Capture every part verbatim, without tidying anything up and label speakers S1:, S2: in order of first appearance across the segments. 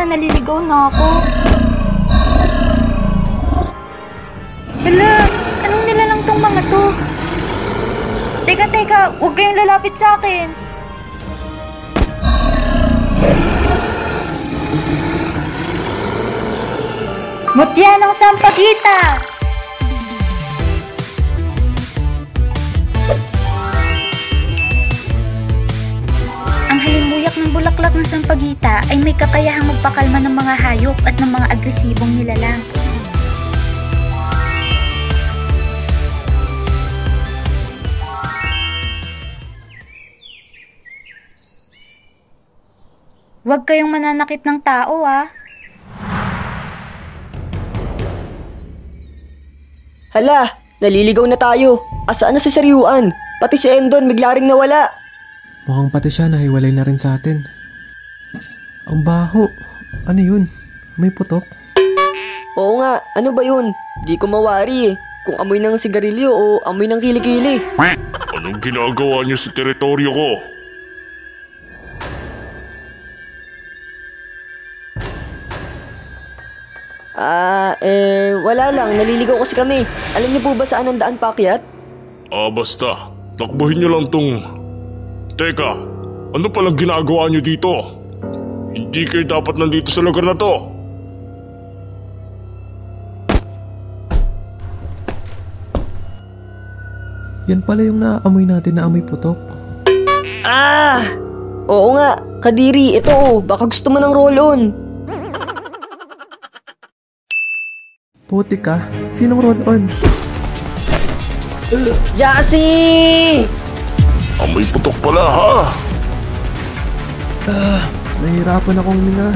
S1: naliligaw na ako. Hala, anong nilalang tong mga to? Teka, teka, huwag kayong lalapit sa akin. Mutya ng Sampaguita! Ang halimuyak ng bulaklak ng Sampaguita ay may kakayahang magpakalma ng mga hayop at ng mga agresibong nilalang. Huwag kayong mananakit ng tao, ah.
S2: Hala, naliligaw na tayo. Asaan na si Saryuan? Pati si Endon bigla ring nawala.
S3: Mukhang pati siya nahiwalay na rin sa atin. Ang baho. Ano yun? May putok?
S2: Oo nga, ano ba yun? Di ko mawari eh. Kung amoy ng sigarilyo o amoy ng kilikili.
S4: Anong ginagawa niyo sa teritoryo ko?
S2: Ah, eh, wala lang. Naliligaw kasi kami. Alam niyo po ba saan ang daan paakyat?
S4: Ah, basta. Takbuhin niyo lang tong... Teka, ano palang ginagawa niyo dito? Hindi kayo dapat nandito sa lugar na to.
S3: Yan pala yung naaamoy natin na amoy putok.
S2: Ah! Oo nga, Kadiri, ito oh. Baka gusto mo ng roll-on.
S3: Putik ka? Sinong roll-on?
S2: Uh, Jassy!
S4: Amoy putok pala, ha?
S3: Ah, nahihirapan akong huminga.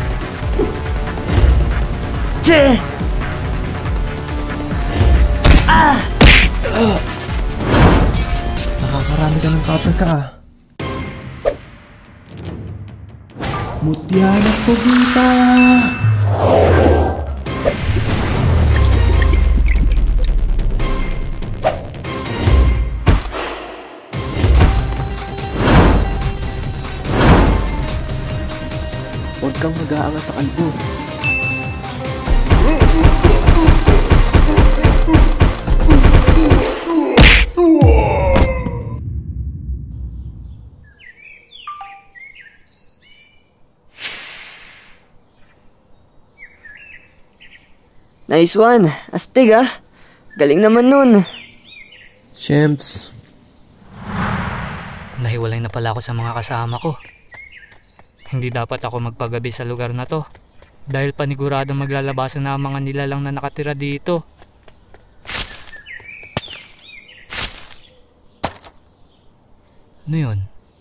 S2: Tse! Ah!
S3: Uh, nakakarami ka ng kapal ka, ah. Mutya ng Sampaguita! Huwag kang mag-aangas sa kalbo.
S2: Nice one. Astig ah. Galing naman nun.
S3: Shemps.
S5: Nahiwalay na pala ako sa mga kasama ko. Hindi dapat ako magpagabi sa lugar na to. Dahil paniguradong maglalabasan na ang mga nilalang na nakatira dito. Ano yun?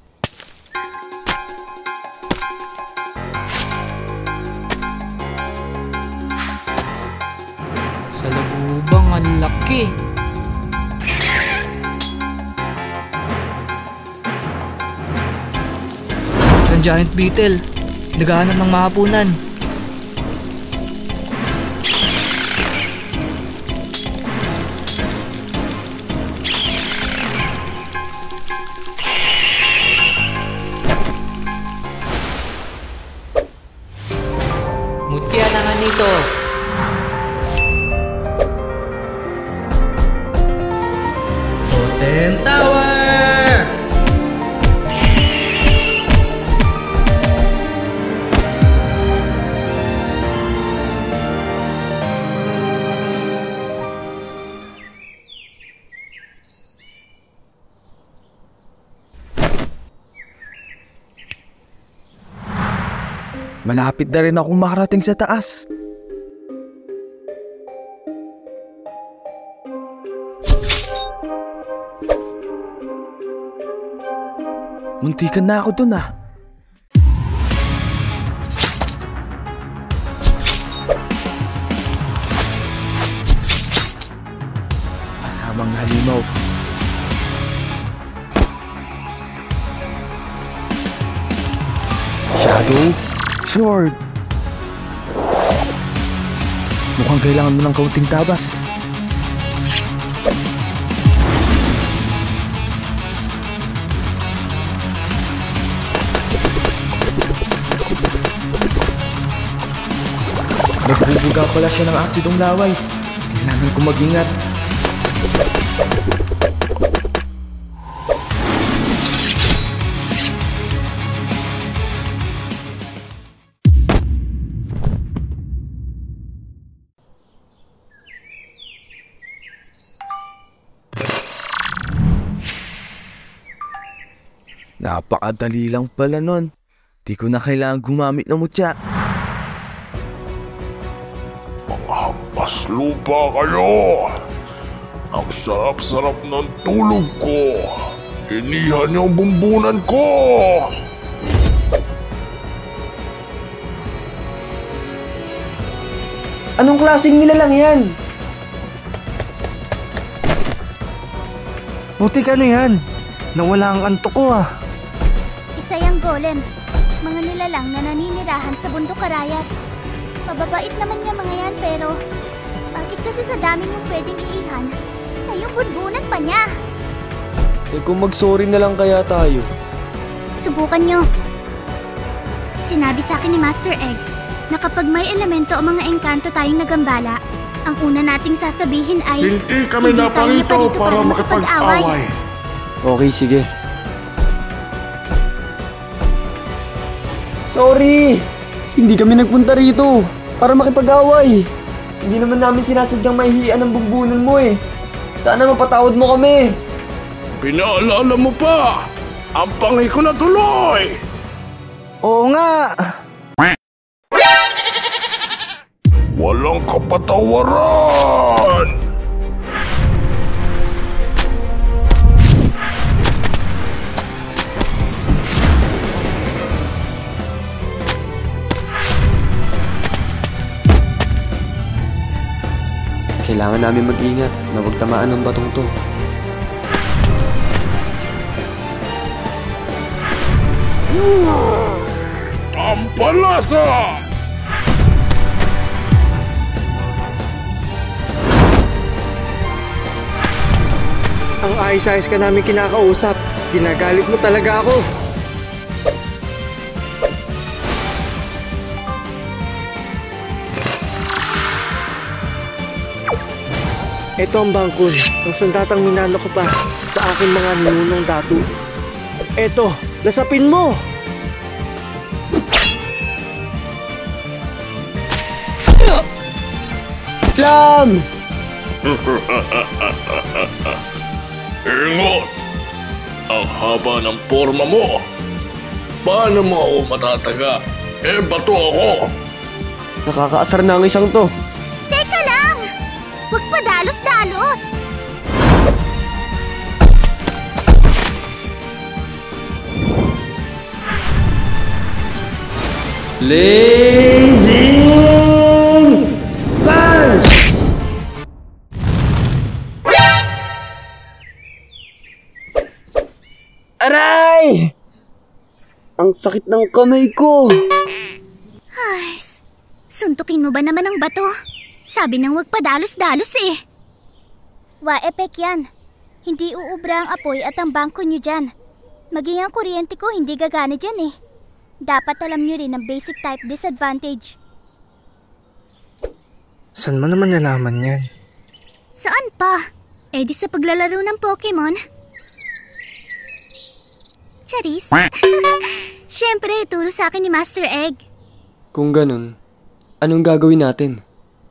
S5: Sa lagubang ang laki. Isang giant beetle. Naghahanap ng mahapunan. Mutya na nga nito. Totem Tower!
S6: Malapit na rin akong makarating sa taas. Muntikan na ako dun ah. Malamang halimaw. Shadow Sword. Mukhang kailangan mo ng kaunting tabas. Nagbubuga pala siya ng asidong laway. Kailangan ko mag-ingat. Napakadali lang pala nun. Di ko na kailangan gumamit ng mutya.
S4: Mga hampas lupa kayo! Ang sarap-sarap ng tulog ko! Inihan niyo ang bumbunan ko!
S2: Anong klaseng nilalang yan?
S7: Buti ka na yan. Nawala ang antok ko ah.
S1: Isa yung golem. Mga nilalang na naninirahan sa bundok Karayat. Mababait naman niya mga yan pero bakit kasi sa dami niyong pwedeng iihan na yung bunbunan pa niya?
S2: Eh kung mag-sorry na lang kaya tayo.
S1: Subukan niyo. Sinabi sa akin ni Master Egg na kapag may elemento o mga engkanto tayong nagambala, ang una nating sasabihin ay
S4: Hindi kami
S1: hindi tayo
S4: naparito
S1: naparito
S4: para
S1: para
S4: makipag-away.
S2: Okay, sige. Sorry! Hindi kami nagpunta rito para makipag-away. Hindi naman namin sinasadyang mahihian ang bumbunan mo eh. Sana mapatawad mo kami.
S4: Pinaalala mo pa! Ang pangi ko na tuloy!
S7: Oo nga.
S4: Walang kapatawaran!
S2: Kailangan namin mag-ingat na huwag tamaan ng batong to.
S4: Pampalasa!
S7: Ang ayos-ayos ka namin kinakausap. Ginagalit mo talaga ako. Ito ang bangkol, ang sandatang minano ko pa sa aking mga ninunong datu. Eto, lasapin mo!
S2: Lam!
S4: Ingot! Ang haba ng forma mo! Paano mo ako matataga? Eh, bato ako!
S2: Nakakaasar na ang isang to.
S1: Teka lang! Huwag pa dalos-dalos!
S2: Blazing Punch! Aray! Ang sakit ng kamay ko.
S1: Ay, suntukin mo ba naman ang bato? Sabi nang wag pa dalos-dalos eh. Wa-epek yan. Hindi uubra ang apoy at ang bangko nyo dyan. Maging ang kuryente ko hindi gagana dyan eh. Dapat alam nyo rin ang basic type disadvantage.
S7: Saan mo naman nalaman yan?
S1: Saan pa? Eh di sa paglalaro ng Pokemon. Charis? Siyempre, turo sa akin ni Master Egg.
S2: Kung ganun, anong gagawin natin?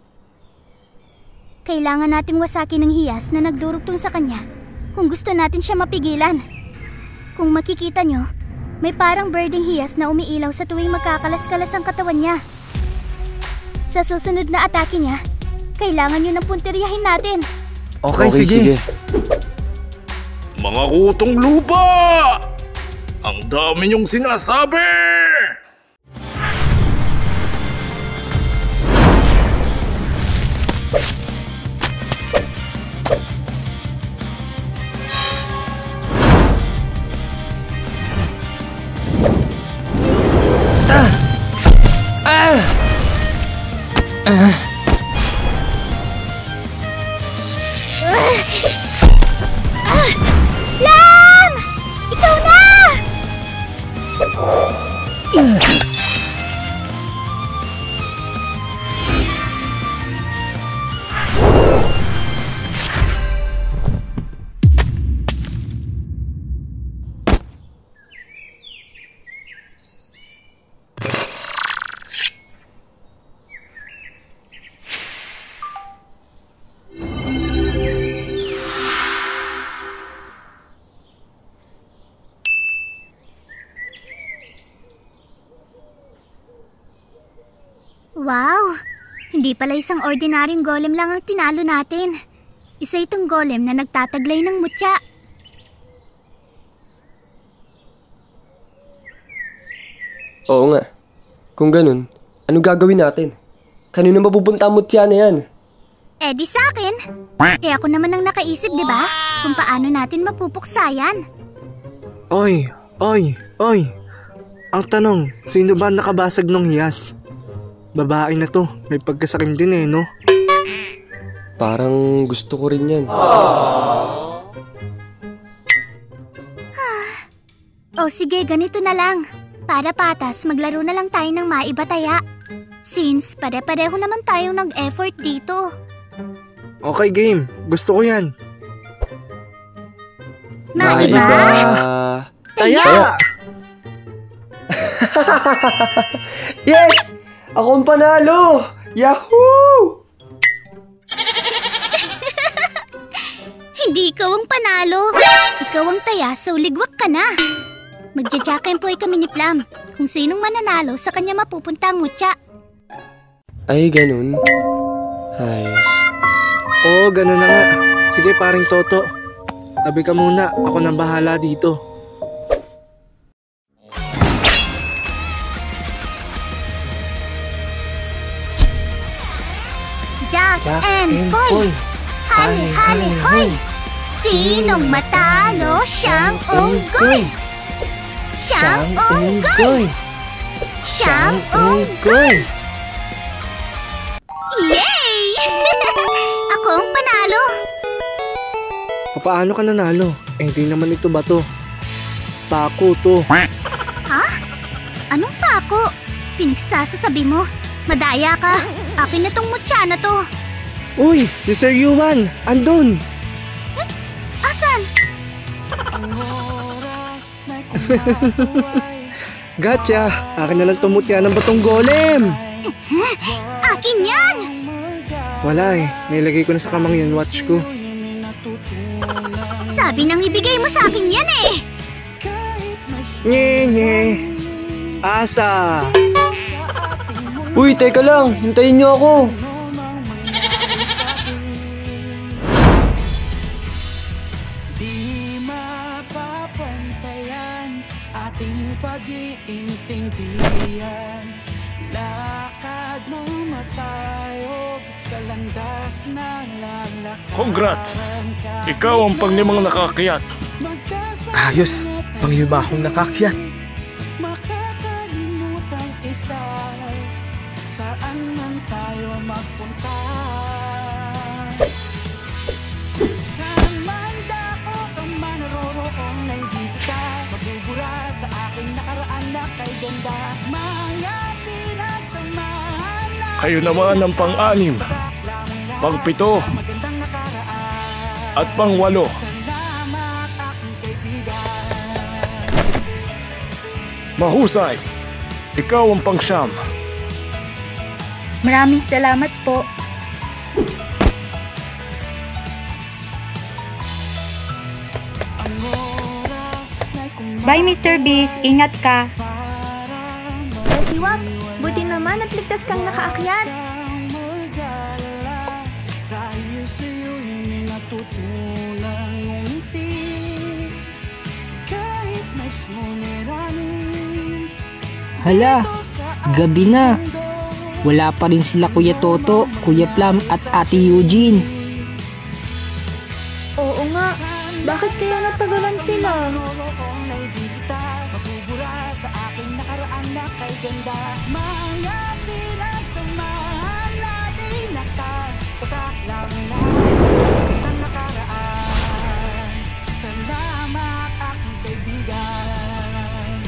S1: Kailangan nating wasakin ng hiyas na nagdurugtong sa kanya kung gusto natin siya mapigilan. Kung makikita nyo, may parang birding hiyas na umiilaw sa tuwing magkakalas-kalas ang katawan niya. Sa susunod na atake niya, kailangan nyo nang punteriyahin natin.
S7: Okay, sige.
S4: Mga kutong lupa! Ang dami niyong sinasabi!
S1: Lam! Ikaw na! Wow! Hindi pala isang ordinaryong golem lang ang tinalo natin. Isa itong golem na nagtataglay ng mutya.
S2: Oo nga. Kung ganun, ano gagawin natin? Kanino mapupunta ang mutya na yan?
S1: Eh di sa akin. Eh ako naman ang nakaisip, di ba? Kung paano natin mapupuksa yan.
S7: Oy, oy, oy. Ang tanong, sino ba nakabasag ng hiyas? Babae na to, may pagkasakim din eh, no?
S2: Parang gusto ko rin yan.
S1: O sige, ganito na lang. Para patas, maglaro na lang tayo ng maibataya. Since pare-pareho naman tayong nag-effort dito.
S7: Okay, game. Gusto ko yan.
S1: Maiba?
S2: Ah,
S7: Taya!
S2: yes! Ako ang panalo! Yahoo!
S1: Hindi ikaw ang panalo. Ikaw ang taya, so ligwak ka na. Magja-jackempoy kami ni Plum. Kung sinong mananalo, sa kanya mapupunta ang mutya.
S2: Ay, ganun. Ayos.
S7: Oo, ganun na nga. Sige, paring Toto. Tabi ka muna. Ako nang bahala dito.
S1: Jack, and Poy! Hali, hali, hoy! Sinong matalo, siyang unggoy! Siyang unggoy! Siyang unggoy! Yay! Ako ang panalo!
S7: Paano ka nanalo? Eh, hindi naman ito bato. Pako to.
S1: Ha? Anong pako? Pinagsasasabi mo? Madaya ka. Akin na tong mutya na to.
S7: Uy, si Sir Yuan! Andun!
S1: Asan?
S7: Gotcha! Akin na lang tumutya ng batong golem!
S1: Akin yan!
S7: Wala eh. Nailagay ko na sa kamang yun watch ko.
S1: Sabi nang ibigay mo sa akin yan eh.
S7: Nye, nye. Asa!
S2: Uy, teka lang. Hintayin niyo ako.
S8: Di mapapantayan ating pag-iintindihan. Lakad mo matayo sa landas na lalakad.
S4: Congrats! Ikaw ang panglimang nakakayat.
S7: Ayos! Panglima akong nakakyat.
S8: Makakalimutan isa. Saan man tayo magpunta. Saan man dako ka man naroroon ay di kita magbubura sa aking nakaraan na kay ganda. Mga pinagsamahan na
S4: Kayo naman ang pang-anim, pang-pito, at pang-walo.
S8: salamat aking kaibigan.
S4: Mahusay! Ikaw ang pang-siyam.
S9: Maraming salamat po. Bye, Mister Beast. Ingat ka.
S10: Kasiwak, buti naman at ligtas kang nakaakyat.
S8: Dahil sa'yo'y natutunan ngumiti. Kahit may suliranin.
S11: Hala, gabi na. Wala pa rin sila Kuya Toto, Kuya Plum at Ate Eugene.
S10: Oo nga, bakit kaya natagalan sila?
S8: Sa aking nakaraan na kay ganda. Mga pinagsamahan natin nakapatak lang na sa kitang nakaraan. Salamat aking kaibigan.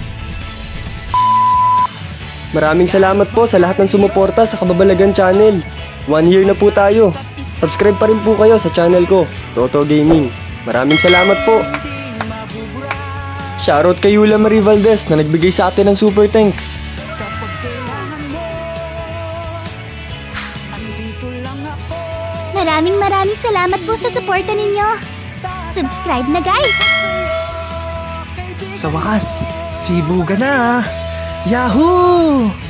S2: Maraming salamat po sa lahat ng sumuporta sa Kababalagan Channel. One year na po tayo. Subscribe pa rin po kayo sa channel ko, Toto Gaming. Maraming salamat po. Shoutout kay Yula Marie Valdez na nagbigay sa atin ng super thanks.
S1: Maraming maraming salamat po sa suporta ninyo. Subscribe na guys!
S7: Sa wakas, chibuga na! Yahoo!